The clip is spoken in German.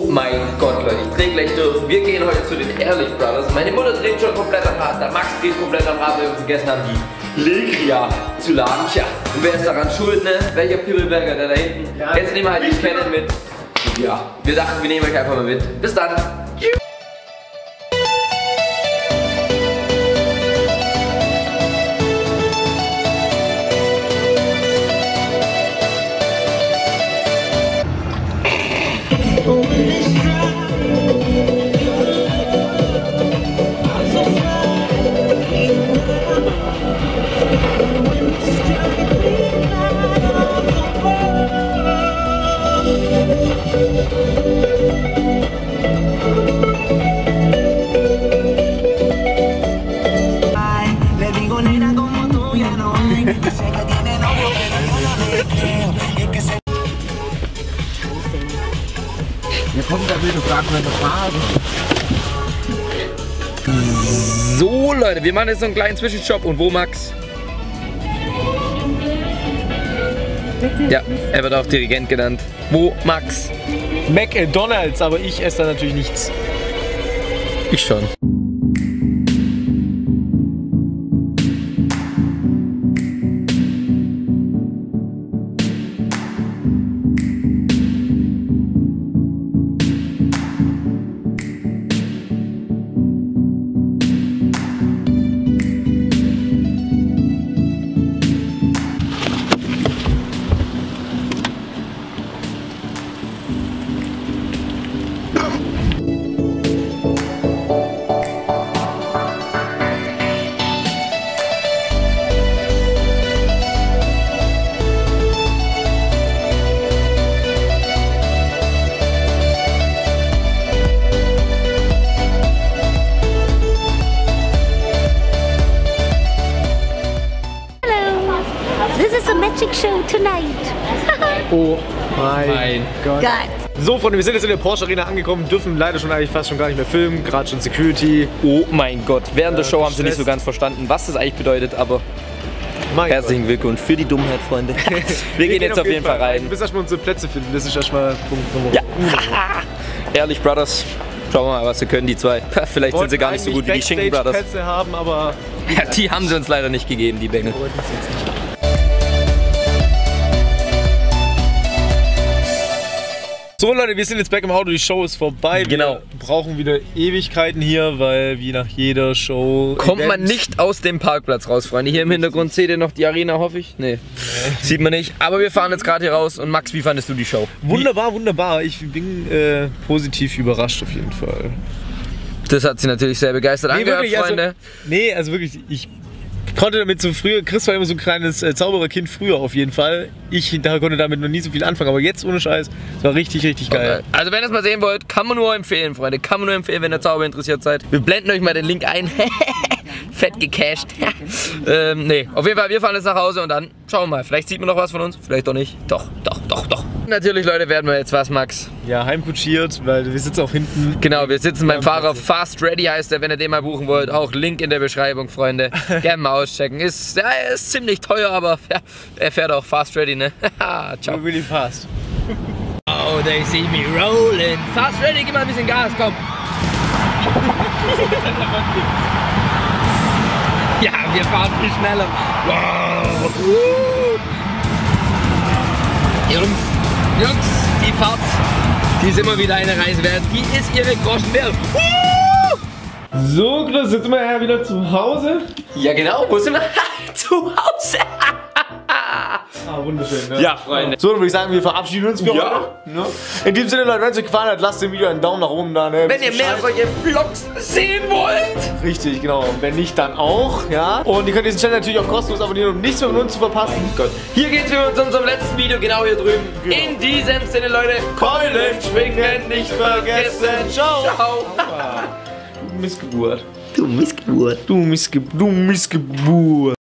mein Gott, Leute, ich drehe gleich durch. Wir gehen heute zu den Ehrlich Brothers. Meine Mutter dreht schon komplett am Rad, der Max dreht komplett am Rad, weil wir vergessen haben, die Legria zu laden. Tja, und wer ist daran schuld, ne? Welcher Pimmelberger, der da hinten? Ja, jetzt nehmen wir halt die Canon mit. Ja, wir dachten, wir nehmen euch einfach mal mit. Bis dann. Hier kommt da wieder gerade meine Frage. So Leute, wir machen jetzt so einen kleinen Zwischenstopp. Und wo, Max? Ja, er wird auch Dirigent genannt. Wo, Max? McDonald's, aber ich esse da natürlich nichts. Ich schon. Magic Show tonight. Oh mein Gott. Gott. So Freunde, wir sind jetzt in der Porsche Arena angekommen, dürfen leider schon eigentlich fast schon gar nicht mehr filmen, gerade schon Security. Oh mein Gott, während der Show haben sie nicht so ganz verstanden, was das eigentlich bedeutet, aber herzlichen Glückwunsch für die Dummheit, Freunde. Wir gehen jetzt auf jeden Fall rein. Wir müssen erstmal unsere Plätze finden, das ist erstmal Punkt Nummer 1. Ja. Ehrlich Brothers, schauen wir mal, was sie können, die zwei. Vielleicht sind sie gar nicht so gut wie die Schinken Brothers. Plätze haben, aber ja, die haben sie uns leider nicht gegeben, die Bengel. So Leute, wir sind jetzt back im Auto, die Show ist vorbei. Genau. Wir brauchen wieder Ewigkeiten hier, weil wie nach jeder Show... Kommt man nicht aus dem Parkplatz raus, Freunde. Hier im Hintergrund seht ihr noch die Arena, hoffe ich. Nee, sieht man nicht. Aber wir fahren jetzt gerade hier raus. Und Max, wie fandest du die Show? Wunderbar, wunderbar. Ich bin positiv überrascht auf jeden Fall. Das hat sie natürlich sehr begeistert angehört, wirklich, Freunde. Also wirklich, ich konnte damit so früher, Chris war immer so ein kleines Zaubererkind früher auf jeden Fall. Ich konnte damit noch nie so viel anfangen, aber jetzt ohne Scheiß, es war richtig, richtig geil. Also wenn ihr es mal sehen wollt, kann man nur empfehlen, Freunde. Kann man nur empfehlen, wenn ihr Zauber interessiert seid. Wir blenden euch mal den Link ein. Fett gecasht. Nee, auf jeden Fall, wir fahren jetzt nach Hause und dann schauen wir mal. Vielleicht sieht man noch was von uns, vielleicht doch nicht. Doch. Natürlich, Leute, werden wir jetzt was, Max. Ja, heimkutschiert, weil wir sitzen auch hinten. Genau, wir sitzen beim Fahrer. Fast Ready heißt er, wenn ihr den mal buchen wollt. Auch Link in der Beschreibung, Freunde. Gerne mal auschecken. Ist ziemlich teuer, aber ja, er fährt auch Fast Ready, ne? Ciao. We're really fast. Oh, they see me rolling. Fast Ready, gib mal ein bisschen Gas, komm. Ja, wir fahren viel schneller. Wow. Jungs, die Fahrt, die ist immer wieder eine Reise wert. Die ist ihre Groschen wert. So, Chris, jetzt sind wir ja wieder zu Hause. Ja, genau. Wo sind wir? Zu Hause. Ah, wunderschön, ne? Ja, Freunde. So, dann würde ich sagen, wir verabschieden uns für Ja. heute. Ne? In diesem Sinne, Leute, wenn es euch gefallen hat, lasst dem Video einen Daumen nach oben da. Ne? Wenn ihr mehr solche Vlogs sehen wollt. Richtig, genau. Und wenn nicht, dann auch, ja. Und ihr könnt diesen Channel natürlich auch kostenlos abonnieren, um nichts mehr von uns zu verpassen. Gott. Hier geht's für uns zu unserem letzten Video, genau hier drüben. Genau. In diesem Sinne, Leute, Keulen schwingen nicht vergessen. Ciao. Ciao. Du Missgeburt. Du Missgeburt. Du Missgeburt.